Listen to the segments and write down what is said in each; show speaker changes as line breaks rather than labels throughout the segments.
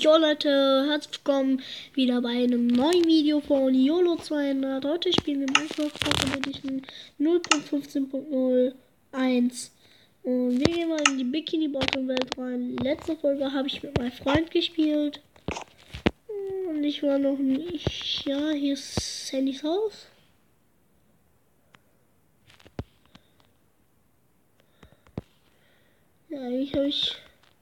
Jo Leute, herzlich willkommen wieder bei einem neuen Video von YOLO 200. Heute spielen wir Minecraft Pocket Edition 0.15.01 und wir gehen mal in die Bikini Bottom Welt rein. Letzte Folge habe ich mit meinem Freund gespielt und ich war noch nicht. Ja, hier ist Sandys Haus. Ja, eigentlich habe ich.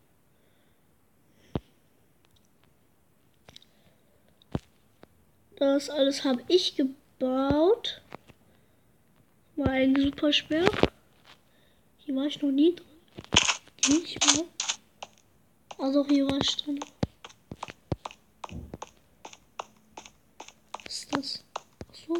Das alles habe ich gebaut. War eigentlich super schwer. Hier war ich noch nie drin. Nicht mehr. Also hier war ich drin. Was ist das? Achso.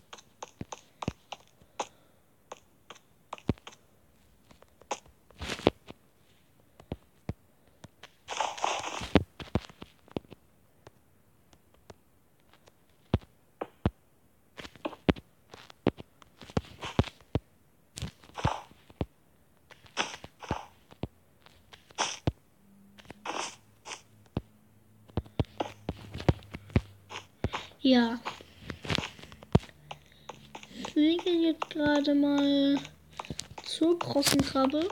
Ja. Wir gehen jetzt gerade mal zur großen Krabbe.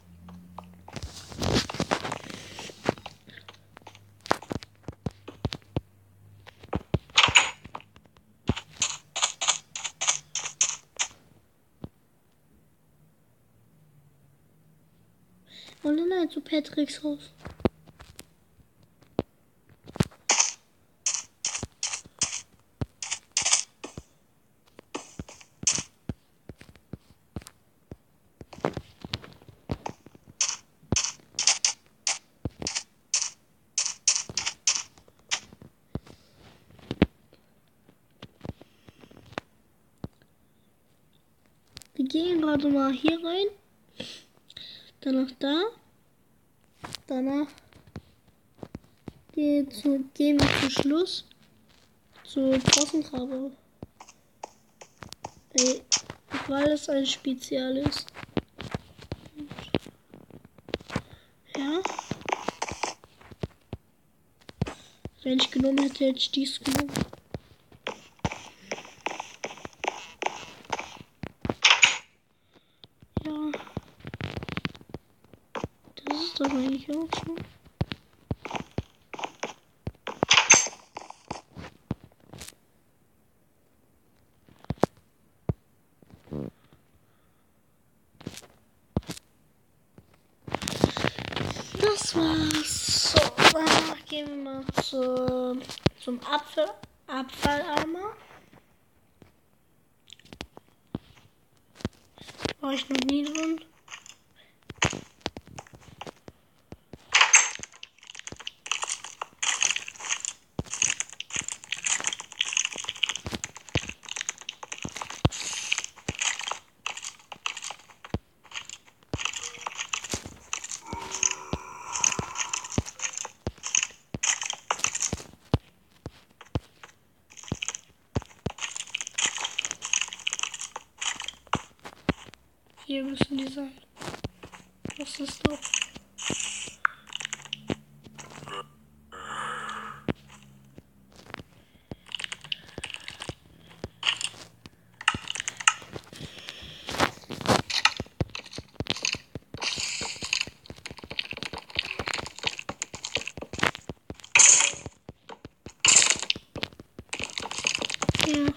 Und dann zu Patricks Haus. Wir gehen gerade mal hier rein. Danach da. Danach gehen wir zum Schluss zur großen Krabbe. Weil es ein Spezial ist. Ja. Wenn ich genommen hätte, hätte ich dies genommen. Ja. Das ist doch eigentlich auch so. Das war's. So, danach gehen wir mal zum Abfalleimer. War ich noch nie drin. Hier müssen die sein. Was ist doch? Ja.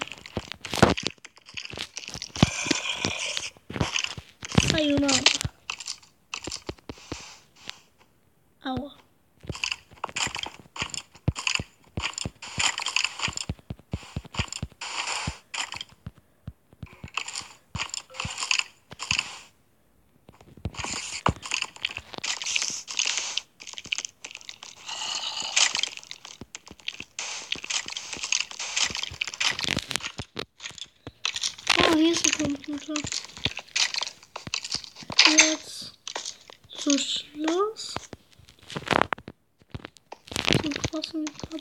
Sayonara. Aua. Oh, hier ist der Computer. Jetzt zu Schluss. Zum großen Kopf.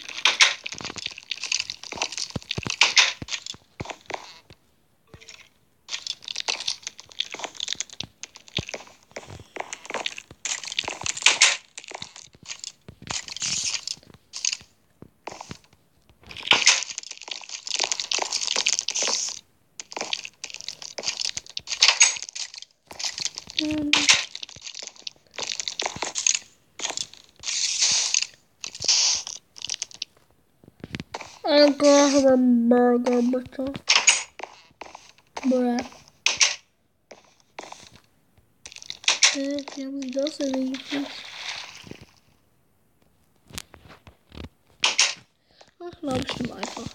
Einfach einen Burger bitte. Bruh. Wie haben sie das denn hingekriegt? Ach, war bestimmt einfach.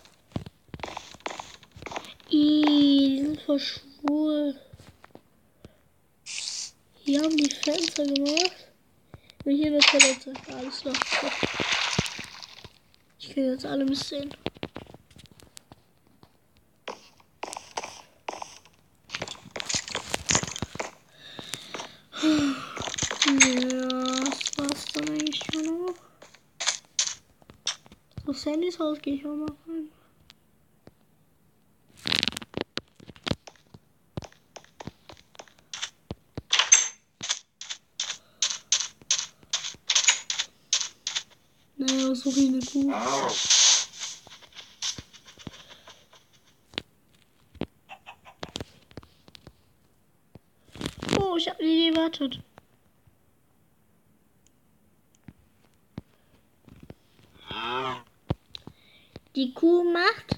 Die sind voll schwul. Hier haben die Fenster gemacht. Und hier eine Toilette. Alles klar. Ich kann jetzt alle missehen. Ja, das war's dann eigentlich schon noch. Auf Sandys Haus gehe ich auch mal rein. Naja, suche ich eine Kuh. Oh, ich habe nie gewartet. Die Kuh macht.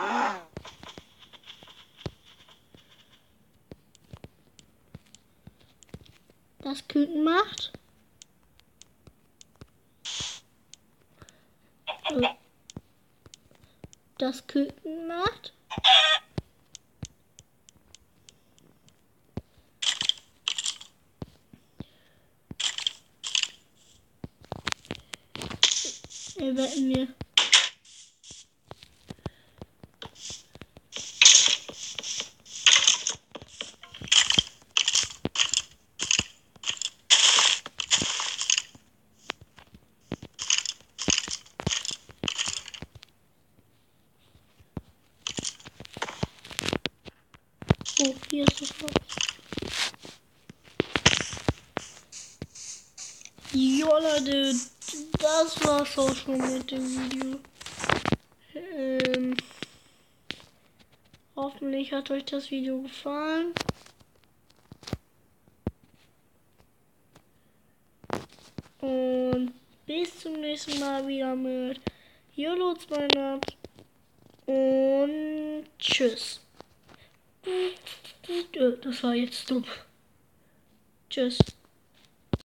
Das Küken macht. Das Küken macht. Wetten wir. Oh, hier ist das Haus. Jo Leute, das war's auch schon mit dem Video. Hoffentlich hat euch das Video gefallen. Und bis zum nächsten Mal wieder mit YOLO 200 und tschüss. Das war jetzt dumm. Tschüss.